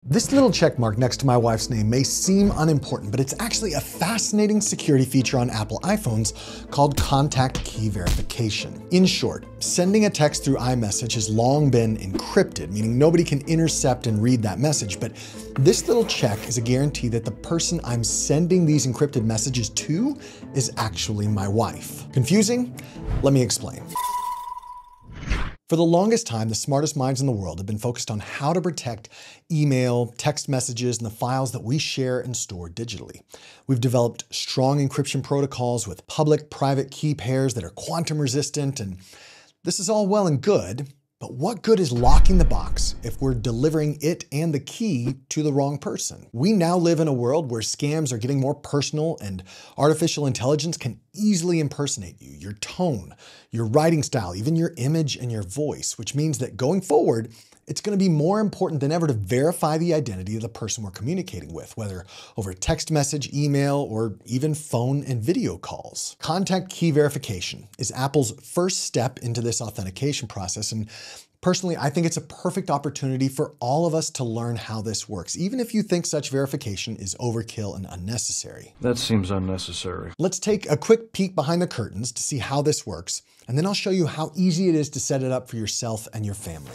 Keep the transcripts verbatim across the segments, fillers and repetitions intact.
This little check mark next to my wife's name may seem unimportant, but it's actually a fascinating security feature on Apple iPhones called contact key verification. In short, sending a text through iMessage has long been encrypted, meaning nobody can intercept and read that message, but this little check is a guarantee that the person I'm sending these encrypted messages to is actually my wife. Confusing? Let me explain. For the longest time, the smartest minds in the world have been focused on how to protect email, text messages, and the files that we share and store digitally. We've developed strong encryption protocols with public-private key pairs that are quantum resistant, and this is all well and good, but what good is locking the box if we're delivering it and the key to the wrong person? We now live in a world where scams are getting more personal and artificial intelligence can easily impersonate you, your tone, your writing style, even your image and your voice, which means that going forward, it's going to be more important than ever to verify the identity of the person we're communicating with, whether over text message, email, or even phone and video calls. Contact key verification is Apple's first step into this authentication process, and personally, I think it's a perfect opportunity for all of us to learn how this works, even if you think such verification is overkill and unnecessary. That seems unnecessary. Let's take a quick peek behind the curtains to see how this works, and then I'll show you how easy it is to set it up for yourself and your family.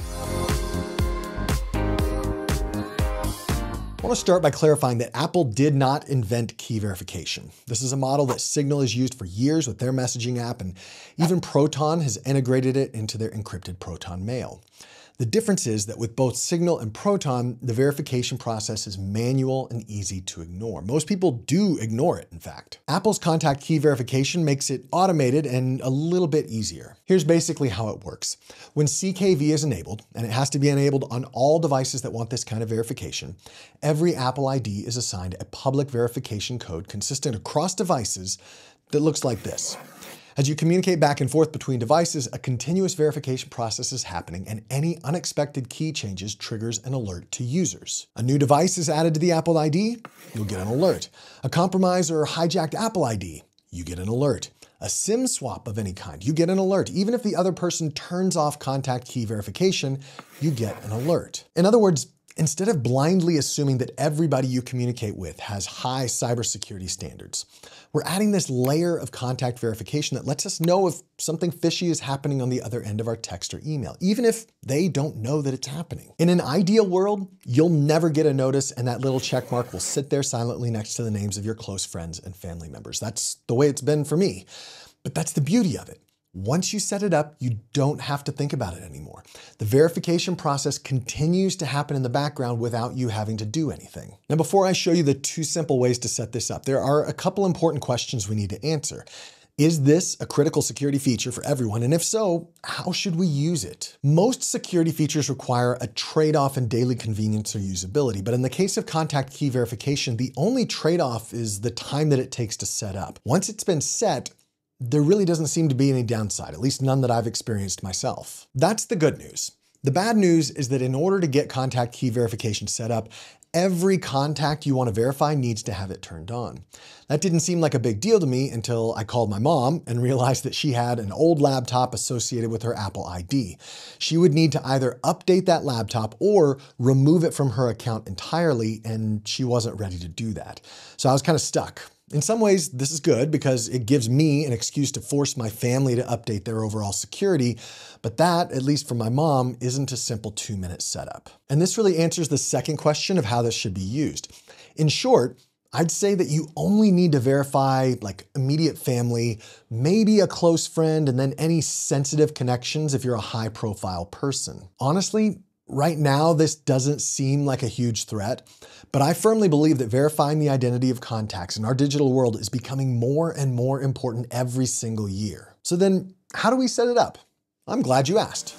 I want to start by clarifying that Apple did not invent key verification. This is a model that Signal has used for years with their messaging app, and even Proton has integrated it into their encrypted Proton Mail. The difference is that with both Signal and Proton, the verification process is manual and easy to ignore. Most people do ignore it, in fact. Apple's contact key verification makes it automated and a little bit easier. Here's basically how it works. When C K V is enabled, and it has to be enabled on all devices that want this kind of verification, every Apple I D is assigned a public verification code consistent across devices that looks like this. As you communicate back and forth between devices, a continuous verification process is happening, and any unexpected key changes triggers an alert to users. A new device is added to the Apple I D, you'll get an alert. A compromised or hijacked Apple I D, you get an alert. A SIM swap of any kind, you get an alert. Even if the other person turns off contact key verification, you get an alert. In other words, instead of blindly assuming that everybody you communicate with has high cybersecurity standards, we're adding this layer of contact verification that lets us know if something fishy is happening on the other end of our text or email, even if they don't know that it's happening. In an ideal world, you'll never get a notice, and that little check mark will sit there silently next to the names of your close friends and family members. That's the way it's been for me. But that's the beauty of it. Once you set it up, you don't have to think about it anymore. The verification process continues to happen in the background without you having to do anything. Now, before I show you the two simple ways to set this up, there are a couple important questions we need to answer. Is this a critical security feature for everyone? And if so, how should we use it? Most security features require a trade-off in daily convenience or usability, but in the case of contact key verification, the only trade-off is the time that it takes to set up. Once it's been set, there really doesn't seem to be any downside, at least none that I've experienced myself. That's the good news. The bad news is that in order to get contact key verification set up, every contact you want to verify needs to have it turned on. That didn't seem like a big deal to me until I called my mom and realized that she had an old laptop associated with her Apple I D. She would need to either update that laptop or remove it from her account entirely, and she wasn't ready to do that. So I was kind of stuck. In some ways, this is good because it gives me an excuse to force my family to update their overall security, but that, at least for my mom, isn't a simple two-minute setup. And this really answers the second question of how this should be used. In short, I'd say that you only need to verify like immediate family, maybe a close friend, and then any sensitive connections if you're a high-profile person. Honestly, right now, this doesn't seem like a huge threat, but I firmly believe that verifying the identity of contacts in our digital world is becoming more and more important every single year. So then, how do we set it up? I'm glad you asked.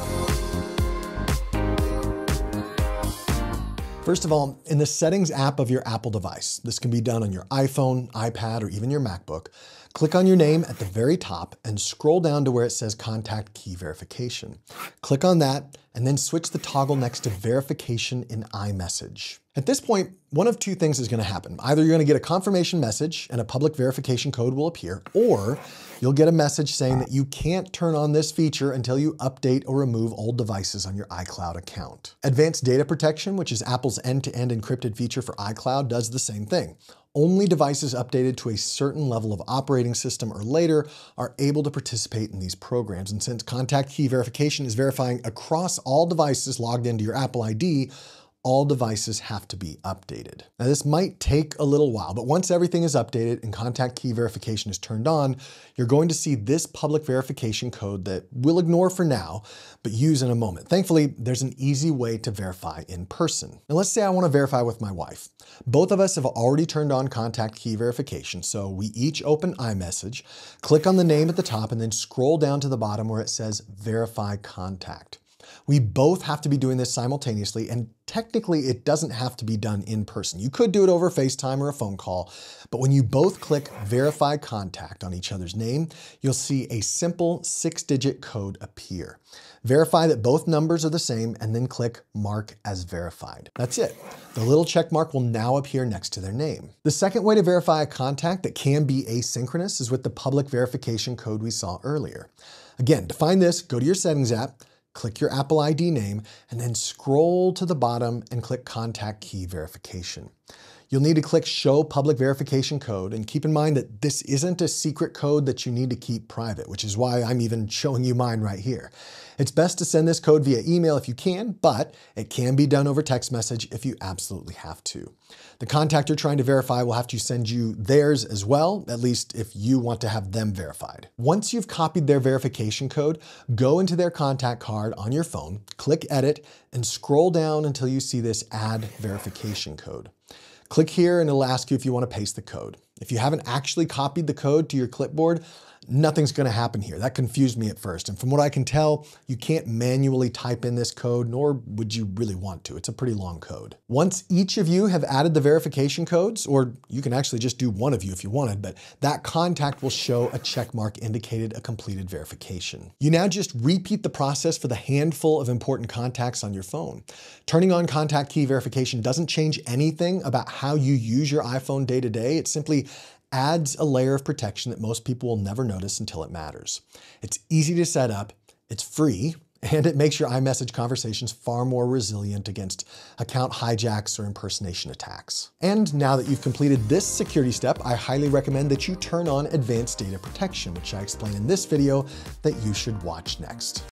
First of all, in the Settings app of your Apple device, this can be done on your iPhone, iPad, or even your MacBook, Click on your name at the very top and scroll down to where it says Contact Key Verification. Click on that and then switch the toggle next to Verification in iMessage. At this point, one of two things is going to happen. Either you're going to get a confirmation message and a public verification code will appear, or you'll get a message saying that you can't turn on this feature until you update or remove old devices on your iCloud account. Advanced Data Protection, which is Apple's end-to-end encrypted feature for iCloud, does the same thing. Only devices updated to a certain level of operating system or later are able to participate in these programs. And since Contact Key Verification is verifying across all devices logged into your Apple I D, all devices have to be updated. Now this might take a little while, but once everything is updated and Contact Key Verification is turned on, you're going to see this public verification code that we'll ignore for now, but use in a moment. Thankfully, there's an easy way to verify in person. Now let's say I want to verify with my wife. Both of us have already turned on Contact Key Verification, so we each open iMessage, click on the name at the top, and then scroll down to the bottom where it says Verify Contact. We both have to be doing this simultaneously, and technically it doesn't have to be done in person. You could do it over FaceTime or a phone call, but when you both click Verify Contact on each other's name, you'll see a simple six-digit code appear. Verify that both numbers are the same, and then click Mark as Verified. That's it. The little check mark will now appear next to their name. The second way to verify a contact that can be asynchronous is with the public verification code we saw earlier. Again, to find this, go to your Settings app, click your Apple I D name, and then scroll to the bottom and click Contact Key Verification. You'll need to click Show Public Verification Code, and keep in mind that this isn't a secret code that you need to keep private, which is why I'm even showing you mine right here. It's best to send this code via email if you can, but it can be done over text message if you absolutely have to. The contact you're trying to verify will have to send you theirs as well, at least if you want to have them verified. Once you've copied their verification code, go into their contact card on your phone, click Edit, and scroll down until you see this Add Verification Code. Click here and it'll ask you if you want to paste the code. If you haven't actually copied the code to your clipboard, nothing's going to happen here. That confused me at first. And from what I can tell, you can't manually type in this code, nor would you really want to. It's a pretty long code. Once each of you have added the verification codes, or you can actually just do one of you if you wanted, but that contact will show a check mark indicated a completed verification. You now just repeat the process for the handful of important contacts on your phone. Turning on Contact Key Verification doesn't change anything about how you use your iPhone day to day. It simply adds a layer of protection that most people will never notice until it matters. It's easy to set up, it's free, and it makes your iMessage conversations far more resilient against account hijacks or impersonation attacks. And now that you've completed this security step, I highly recommend that you turn on Advanced Data Protection, which I explain in this video that you should watch next.